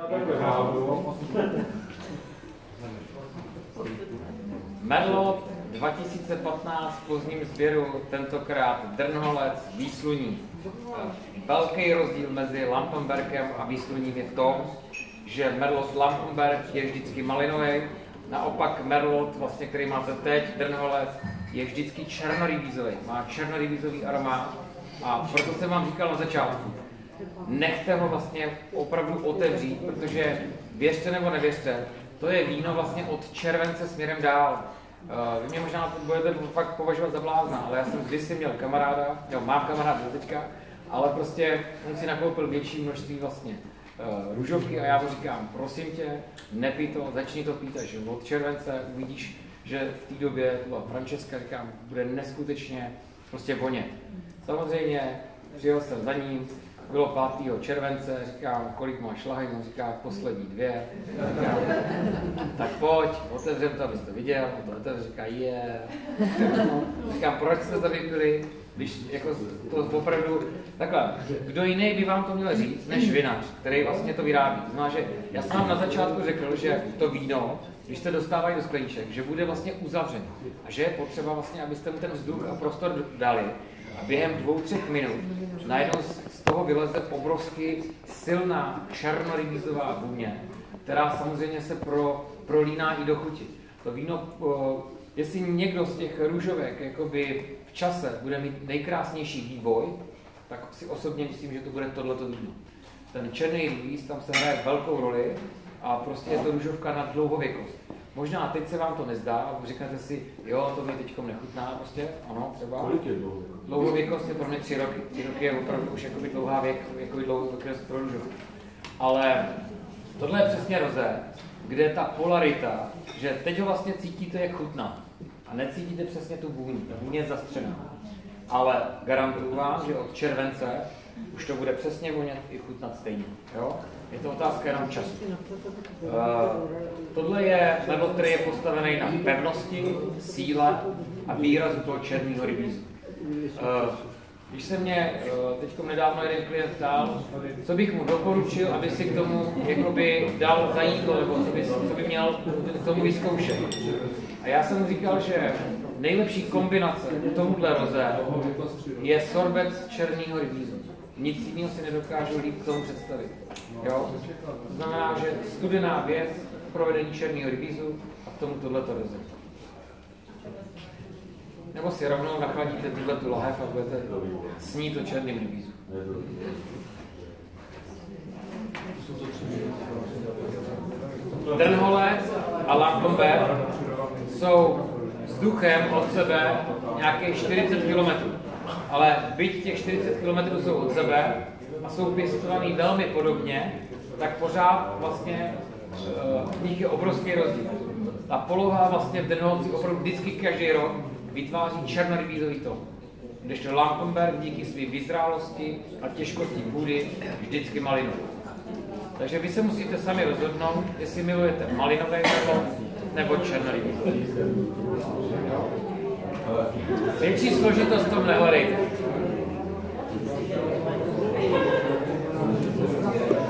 Merlot 2015 v pozdním sběru, tentokrát Drnholec, výsluní. Velký rozdíl mezi Lampenbergem a výsluním je v tom, že Merlot Lampenberg je vždycky malinový, naopak Merlot, vlastně, který máte teď, Drnholec, je vždycky černorybízový, má černorybízový aromát a proto jsem vám říkal na začátku, nechte ho vlastně opravdu otevřít, protože věřte nebo nevěřte, to je víno vlastně od července směrem dál. Vy mě možná budete fakt považovat za blázna, ale já jsem kdysi měl kamaráda, mám kamaráda do teďka, ale prostě on si nakoupil větší množství vlastně růžovky a já mu říkám, prosím tě, nepij to, začni to pít až od července, uvidíš, že v té době, to byla Francesca, říkám, bude neskutečně prostě vonět. Samozřejmě přijel jsem za ním, bylo 5. července, říkám, kolik máš lahej, on říká, poslední 2. Říkám, tak pojď, otevřem to, abys to viděl, on to otevře, říká, Říkám, proč jste to vypili, když jako to opravdu, takhle, kdo jiný by vám to měl říct, než vinař, který vlastně to vyrábí. To znamená, že já jsem vám na začátku řekl, že to víno, když se dostávají do skleniček, že bude vlastně uzavřený a že je potřeba vlastně, abyste mu ten vzduch a prostor dali a během 2-3 minut najednou z toho vyleze obrovsky silná černorybízová vůně, která samozřejmě se prolíná i do chuti. To víno, jestli někdo z těch růžovek jakoby v čase bude mít nejkrásnější vývoj, tak si osobně myslím, že to bude tohleto víno. Ten černý rybíz tam se hraje velkou roli a prostě je to růžovka na dlouhověkost. Možná teď se vám to nezdá a řeknete si, jo, to mi teďkom nechutná, prostě, ano, třeba. Kolik je dlouhověkost? Dlouhověkost je pro mě 3 roky. 3 roky je opravdu už jakoby dlouhá věk, jakoby dlouhověkost pro růžovku. Ale tohle je přesně rozé, kde je ta polarita, že teď ho vlastně cítíte, jak chutná. A necítíte přesně tu vůni, ta vůně je zastřená. Ale garantuju vám, že od července už to bude přesně vonět i chutnat stejně. Jo? Je to otázka jenom času. Tohle je Merlot, který je postavený na pevnosti, síle a výrazu toho černého rybízu. Když se mě teď nedávno jeden klient ptal, co bych mu doporučil, aby si k tomu jakoby dal za jídlo, nebo co by měl k tomu vyzkoušet. A já jsem mu říkal, že nejlepší kombinace tomuhle rozé je sorbet z černého rybízu. Nic jiného si nedokážu líp k tomu představit. Jo? To znamená, že studená věc, provedení černého rybízu a k tomu tohleto rozé. Nebo si rovnou nachladíte tu lahev a budete snít o černém rybízu. Drnholec a Lampenberg jsou vzduchem od sebe nějakých 40 km. Ale byť těch 40 km jsou od sebe a jsou pěstovaný velmi podobně, tak pořád vlastně v nich je obrovský rozdíl. Ta poloha vlastně v Drnholci opravdu vždycky každý rok vytváří černorybízový tón. Kdežto Lampenberg díky své vyzrálosti a těžkosti půdy vždycky malinový. Takže vy se musíte sami rozhodnout, jestli milujete malinové Merlot nebo černorybízový. Větší složitost v tom nehledejte.